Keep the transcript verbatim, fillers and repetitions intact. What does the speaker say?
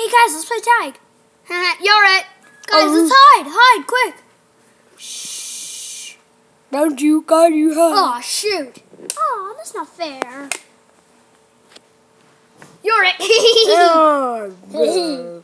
guys, let's play tag. You're it. Guys, Um, let's hide. Hide, quick. Shh. Don't you go, you hide. Oh, shoot. Oh, that's not fair. You're it.